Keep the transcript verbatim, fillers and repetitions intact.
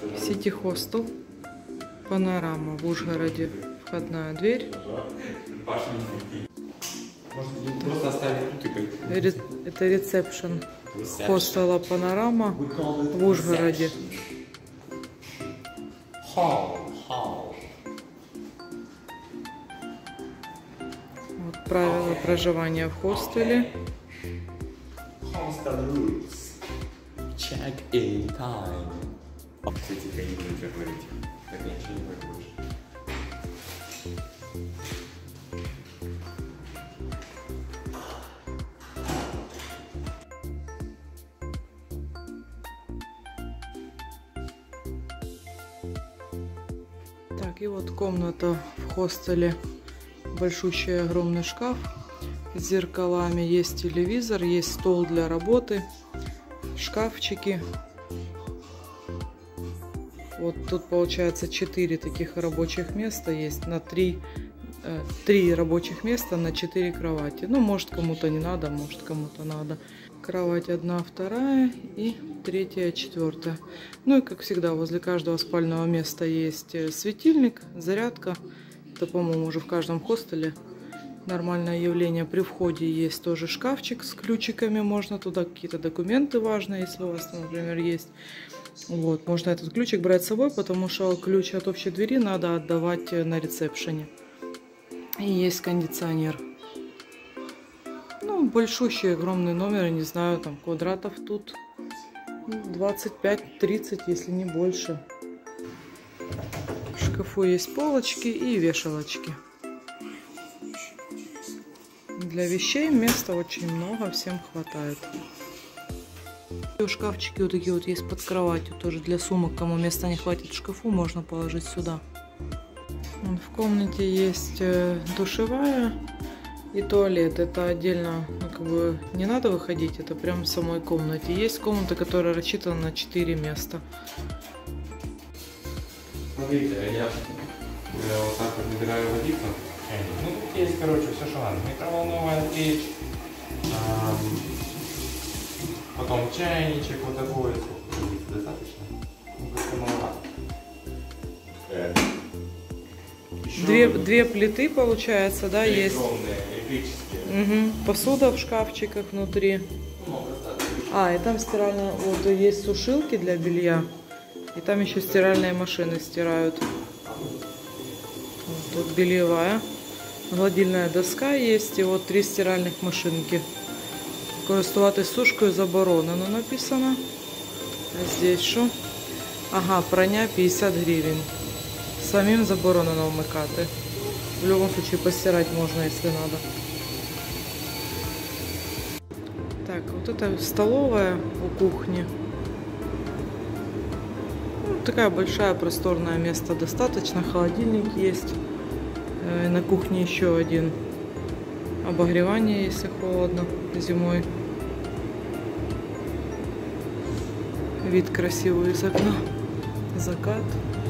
Сити Хостел. Панорама в Ужгороде. Входная дверь. Это ресепшн хостела Панорама в Ужгороде. Вот правила проживания в хостеле. Check-in time. Кстати, я не буду ничего говорить. Так я ничего не говорю больше. Так, и вот комната в хостеле. Большущий огромный шкаф с зеркалами. Есть телевизор, есть стол для работы, шкафчики. Вот тут получается четыре таких рабочих места есть на три, три рабочих места на четыре кровати. Ну, может, кому-то не надо, может, кому-то надо. Кровать одна, вторая и третья, четвертая. Ну и, как всегда, возле каждого спального места есть светильник, зарядка. Это, по-моему, уже в каждом хостеле нормальное явление. При входе есть тоже шкафчик с ключиками. Можно туда какие-то документы важные, если у вас, например, есть. Вот, можно этот ключик брать с собой, потому что ключ от общей двери надо отдавать на ресепшене. И есть кондиционер. Ну, большущий, огромный номер, не знаю, там квадратов тут двадцать пять тридцать, если не больше. В шкафу есть полочки и вешалочки. Для вещей места очень много, всем хватает. И шкафчики вот такие вот есть под кроватью, тоже для сумок, кому места не хватит в шкафу, можно положить сюда. В комнате есть душевая и туалет. Это отдельно, ну, как бы не надо выходить, это прям в самой комнате. Есть комната, которая рассчитана на четыре места. Смотрите, я, я вот так вот набираю водицу. Ну, тут есть, короче, все, что надо. Микроволновая печь, эм, потом чайничек вот такой. Достаточно? Ну, как-то маловато. Э, Две, две плиты, получается, да, есть. Электрические. Угу. Посуда в шкафчиках внутри. Ну, а, и там стиральная, вот есть сушилки для белья. И там еще стиральные машины стирают. Вот тут бельевая. Гладильная доска есть. И вот три стиральных машинки. Користуватись сушкою заборонено написано. А здесь что? Ага, прання пятьдесят гривен. Самим заборонено вмикати. В любом случае постирать можно, если надо. Так, вот это столовая у кухни. Ну, такая большая, просторное место достаточно. Холодильник есть. Э, на кухне еще один. Обогревание, если холодно зимой. Вид красивый из окна. Закат.